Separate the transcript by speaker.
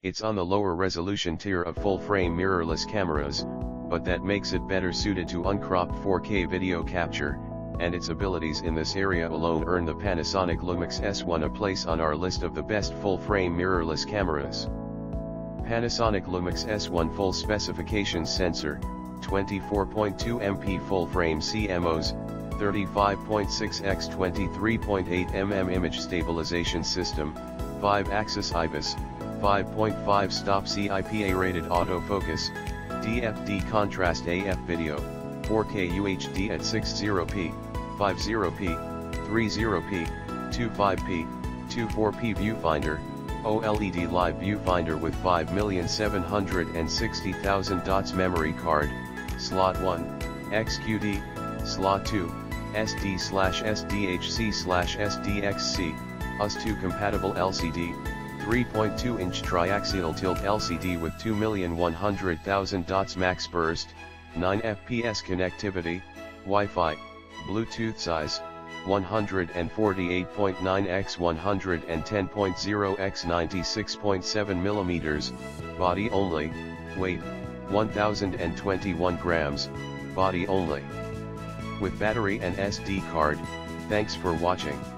Speaker 1: It's on the lower resolution tier of full-frame mirrorless cameras, but that makes it better suited to uncropped 4K video capture, and its abilities in this area alone earn the Panasonic Lumix S1 a place on our list of the best full-frame mirrorless cameras. Panasonic Lumix S1 Full Specifications Sensor, 24.2 MP full-frame CMOS, 35.6 x 23.8 mm Image Stabilization System, 5-axis IBIS, 5.5 stop CIPA-rated autofocus, DFD contrast AF video, 4K UHD at 60p, 50p, 30p, 25p, 24p viewfinder, OLED live viewfinder with 5,760,000 dots memory card, slot 1, XQD, slot 2, SD/SDHC/SDXC, US2 compatible LCD, 3.2-inch triaxial tilt LCD with 2,100,000 dots max burst, 9 fps connectivity, Wi-Fi, Bluetooth size, 148.9 x 110.0 x 96.7 mm, body only, weight, 1021 grams, body only. With battery and SD card. Thanks for watching.